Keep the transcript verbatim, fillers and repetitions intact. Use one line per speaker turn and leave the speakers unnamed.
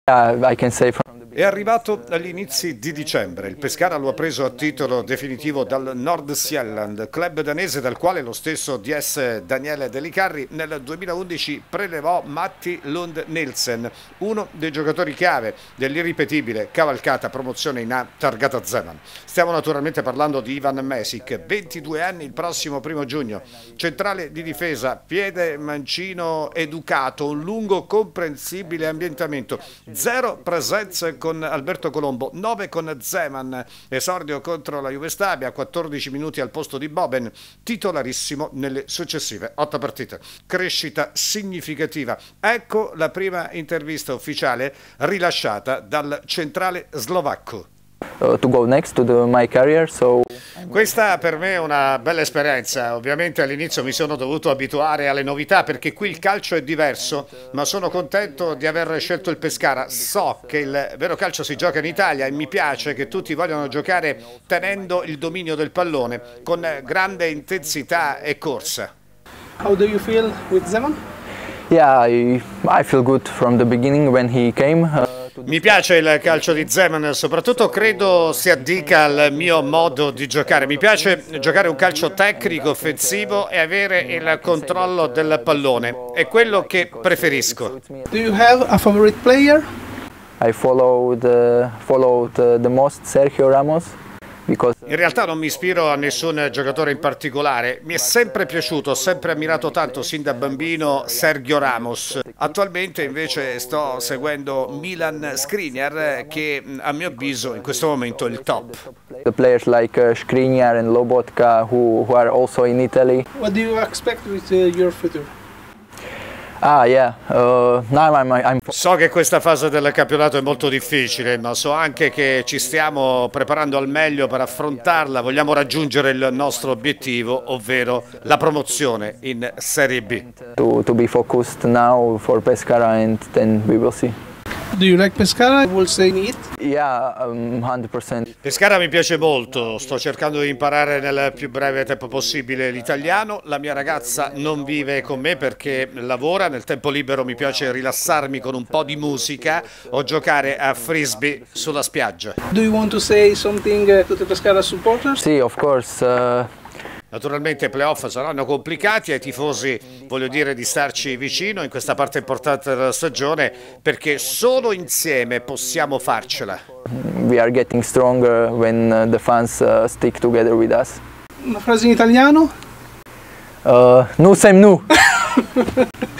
I can say from
È arrivato agli inizi di dicembre. Il Pescara lo ha preso a titolo definitivo dal Nordsjælland, club danese dal quale lo stesso D S Daniele Delicarri nel duemilaundici prelevò Matti Lund Nielsen, uno dei giocatori chiave dell'irripetibile cavalcata promozione in A targata Zeman. Stiamo naturalmente parlando di Ivan Mesic, ventidue anni il prossimo primo giugno, centrale di difesa, piede mancino educato, un lungo comprensibile ambientamento, zero presenze con Alberto Colombo, nove con Zeman, esordio contro la Juve Stabia, quattordici minuti al posto di Boben, titolarissimo nelle successive otto partite. Crescita significativa. Ecco la prima intervista ufficiale rilasciata dal centrale slovacco.
uh, to go next to the, my career, so
Questa per me è una bella esperienza. Ovviamente all'inizio mi sono dovuto abituare alle novità perché qui il calcio è diverso, ma sono contento di aver scelto il Pescara. So che il vero calcio si gioca in Italia e mi piace che tutti vogliano giocare tenendo il dominio del pallone con grande intensità e corsa.
How do you feel with Zeman?
yeah, I, I feel good from the beginning when he came. Uh, to
Mi piace il calcio di Zeman, soprattutto credo si addica al mio modo di giocare. Mi piace giocare un calcio tecnico, offensivo e avere il controllo del pallone. È quello che preferisco.
Do you have a favorite player?
I followed, uh, followed uh, the most Sergio Ramos. Because
In realtà non mi ispiro a nessun giocatore in particolare. Mi è sempre piaciuto, ho sempre ammirato tanto sin da bambino Sergio Ramos. Attualmente invece sto seguendo Milan Skriniar che a mio avviso in questo momento è il top.
the players like uh, Skriniar and Lobotka, who, who are also in Italy.
What do you expect with uh, your future?
Ah, yeah. Uh, now I'm, I'm
So che questa fase del campionato è molto difficile, ma so anche che ci stiamo preparando al meglio per affrontarla. Vogliamo raggiungere il nostro obiettivo, ovvero la promozione in Serie B.
to, to be focused now for Pescara, and then we will see.
Do you like Pescara? I will say it.
Yeah, um, one hundred percent.
Pescara mi piace molto, sto cercando di imparare nel più breve tempo possibile l'italiano. La mia ragazza non vive con me perché lavora, nel tempo libero mi piace rilassarmi con un po' di musica o giocare a frisbee sulla spiaggia.
Do you want to say something uh, to the Pescara supporters?
See, of course. Uh,
Naturalmente i playoff saranno complicati, ai tifosi voglio dire di starci vicino in questa parte importante della stagione perché solo insieme possiamo farcela.
we are getting stronger when uh, the fans uh, stick together with us.
Una frase in italiano?
Uh, nu sem nu!